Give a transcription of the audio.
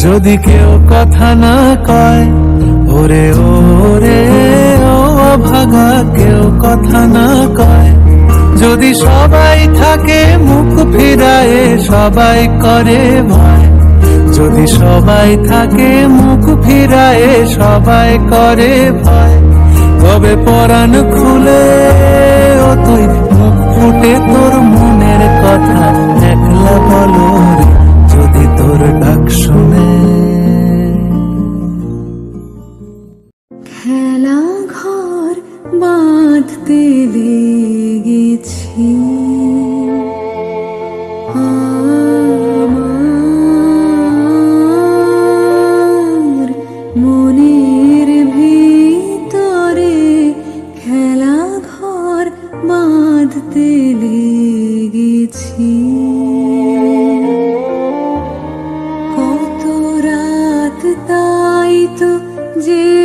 যদি কেউ কথা না কয়, ওরে ওরে ও ভাগা কেউ কথা না কয়, যদি সবাই থাকে মুখ ফিরায়ে সবাই করে ভয়, যদি সবাই থাকে মুখ ফিরায়ে সবাই করে ভয়, তবে পরাণ খুলে ও তুই মুখ ফুটে তোর মনের কথা একলা বলো রে, যদি তোর ডাক শুনে। খেলা ঘর বাঁধতে লেগেছি আমার মনের ভিতরে, খেলা ঘর বাঁধতে লেগেছি। কত রাত তাই তো যে